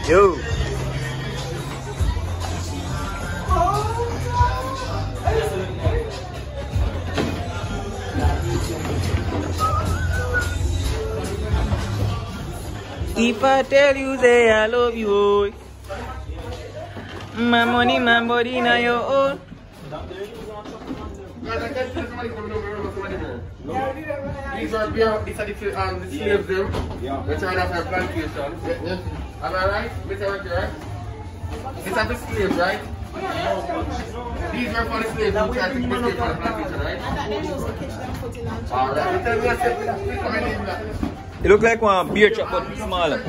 Yo. If I tell you say I love you, oh. My money, my body, now your own. These are the slaves them. They're trying to have a plantation. Am I right? Mr. Ricky, right? These are the slaves, right? These are for the slaves who try to escape from the plantation, right? Alright, tell me a second. It look like one beer truck but smaller.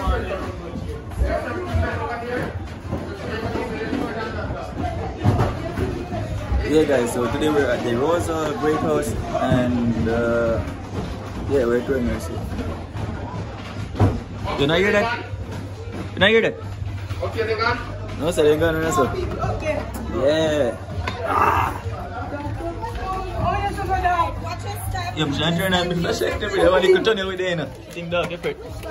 Yeah guys, so today we're at the Rosa Great House and yeah, we're going to see. You not hear that? You not hear that? Okay, they gone? No sir, they gone, no sir. Yeah. Yeah, I'm trying to turn on the flashlight every day. I want to tunnel with you. Think dog, effort.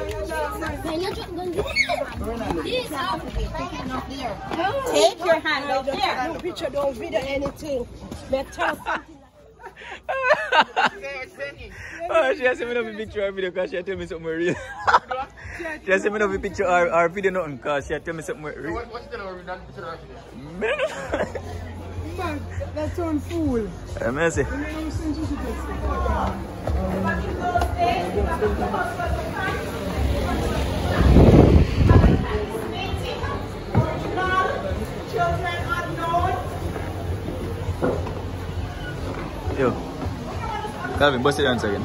Take your hand out there. No picture, don't video anything. Better. Oh, she has sent me a picture or video because she tell me something real. She has sent me a picture or video nothing because she tell me something real. What's the name of that picture? Man, that's on fool. Merci. Yo, Calvin, bust it down again.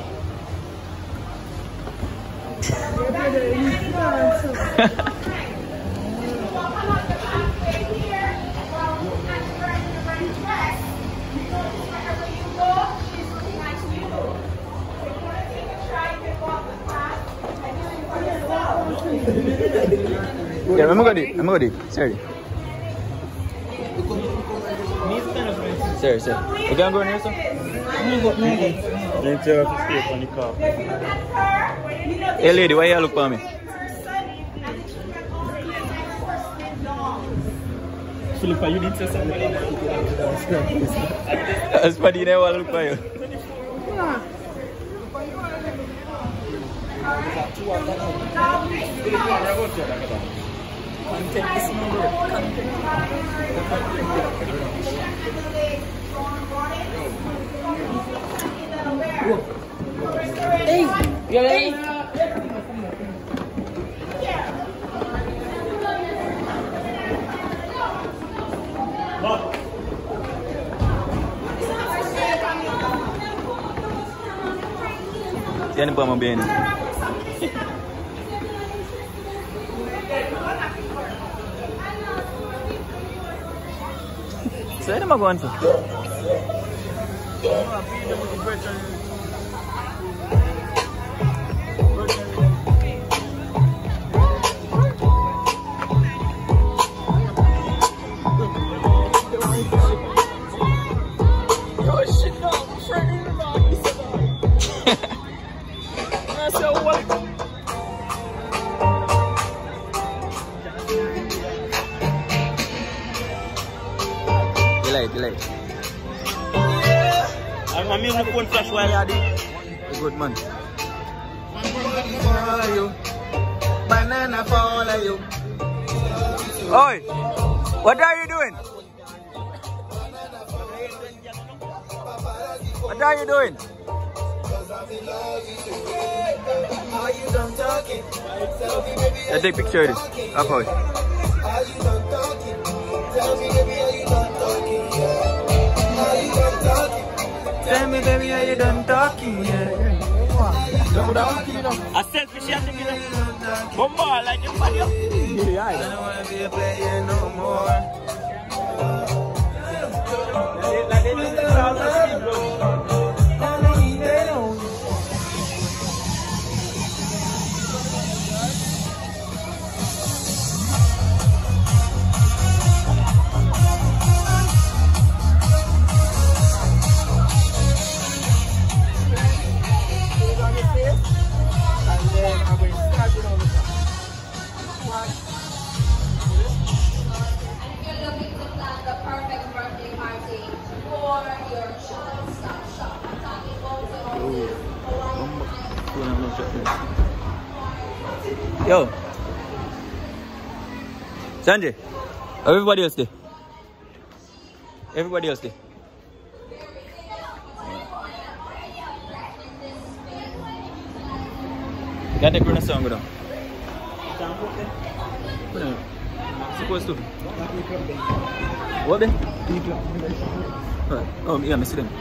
Yeah, I'm going to do it. Sorry. Sorry, sir. You can't go in here, sir? Then tell her to stay on the car. Hey, lady, why you look for me? Philippa, you didn't say somebody. That's funny, you never look for you. Hey, you ready? Tiene para más bien. Saya ada makan tu. Delay. I'm using the phone flash while you're there. Good man. Banana follow you. Oi, what are you doing? What are you doing? I take picture of this. Okay. Tell me, baby, are you done talking? Yeah. A selfie shot to get a bomba like a fire. I don't want to be a player no more. you're looking to plan the perfect birthday party for your child, stop shop. I'm talking about Yo. Sanjay. Everybody else there. Everybody else there. Got the Bruno song down. Supposed to. What then? Oh, yeah, I see them.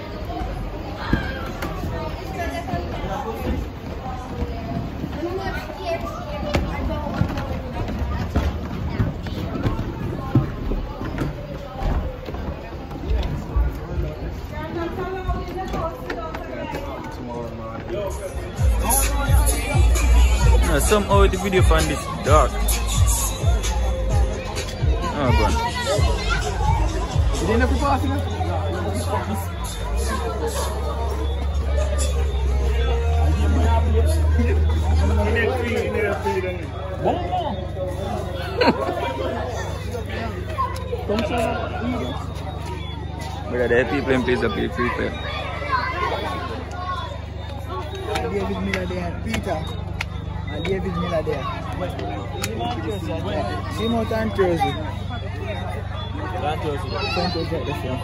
Somehow the video found this dark. Oh god. You didn't have to pass it? But there are people in place of the free fair. David Miller there, Peter. David Miller there. Simon Tantosi. Tantosi at the front.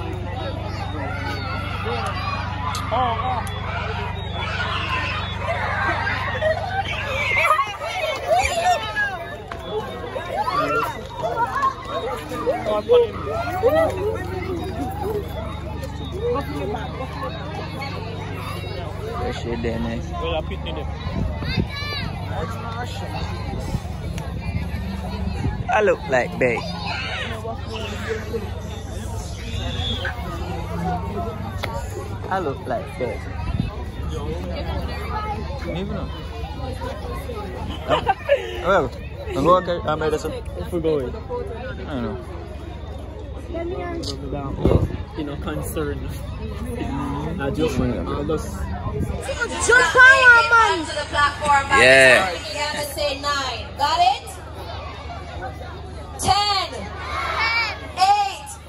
Fresh air there, nice. Well, I picked it up. I look like Bay. I look like Bay. Even know. Well, I'm going to make this up. If we go in. I don't know. You know, concerned. I just to the platform. Yeah. You have to say 9. Got it? 10, 8, 6,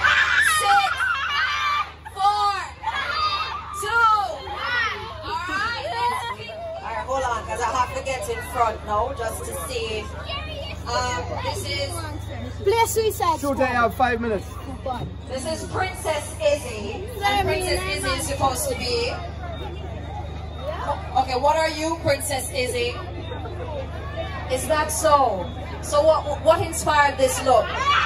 4, 2. Alright, hold on, because I have to get in front now just to see. This is. Play Suicide Shoot, I have 5 minutes. This is Princess Izzy. And Princess Izzy is supposed to be. Okay, what are you, Princess Izzy? Is that so? So what inspired this look?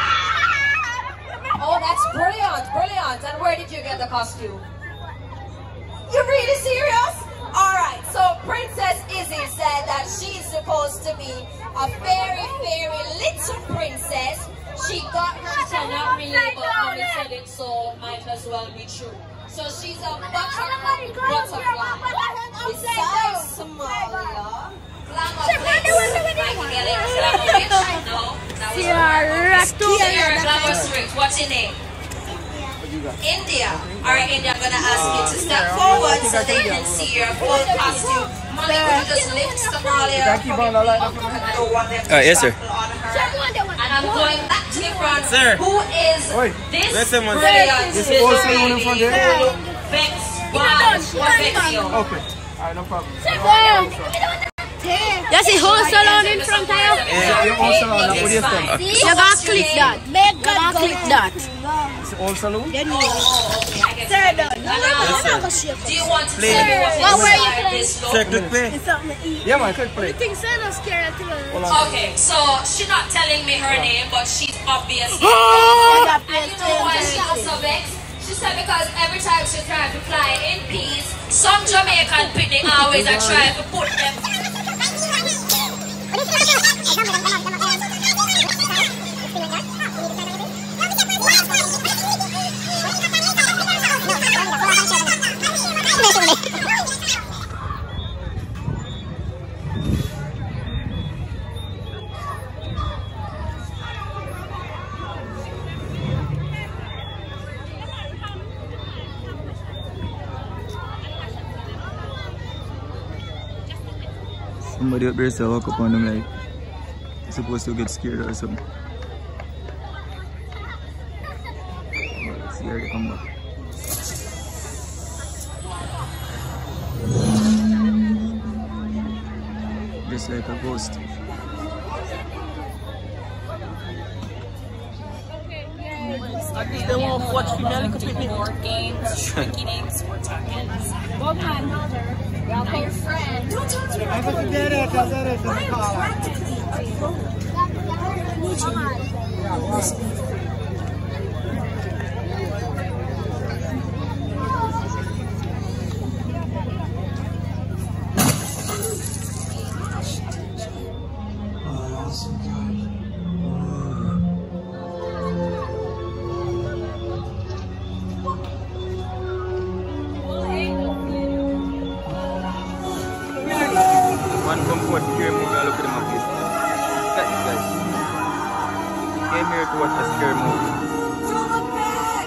Oh, that's brilliant, brilliant. And where did you get the costume? You're really serious? Alright, so Princess Izzy said that she's supposed to be a very, very little princess. She got her not really, but mommy said it, so might as well be true. So she's a butterfly. Besides Somalia, what's your name? India. Alright, India, I'm gonna ask you to step forward so they can see your full costume. Molly, could you just lift Somalia from your feet? Yes, sir. And I'm going back to the front. Sir. Who is this brilliant? This is also one in front there. Vex. Wow. What Vex you? Okay. Alright, no problem. You see whole salon in front of you? Yeah, you all salon. What do you think? You gotta click that. You gotta click that. It's all salon? Do you want to tell me what inspired this look? Check the play. Yeah, man, click play. Okay, so she's not telling me her name, but she's obviously. And you know why she's so vexed? She said because every time she tries to fly in peace, some Jamaican people always are trying to put them. Somebody up there so I walk up on them like You're supposed to get scared or something. Let's see how they come back. Just like a ghost. They won't watch me a little bit. Board games, drinking games, or tokens. Well done. Now your friend. Don't talk to me. I am practically. One come forward to scary movie, I look at them up here. Look at this guys. Came here to watch a scary movie. Don't look back.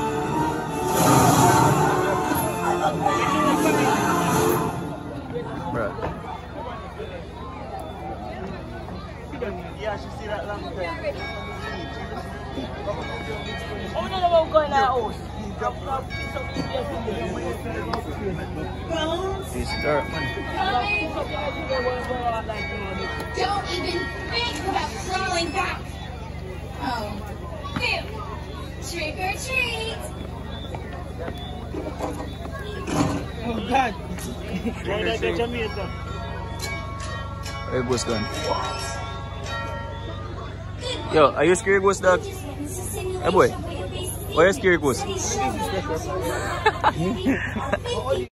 Bruh. Yeah, she see that long time. Oh, no, no, go in our house. It's dark, man. Don't even think about crawling back. Oh. Phew. Trick or treat. Oh God. Jamaica. Where ghost gone? Yo, are you scared ghost dog? Hey boy, why are you scared ghost?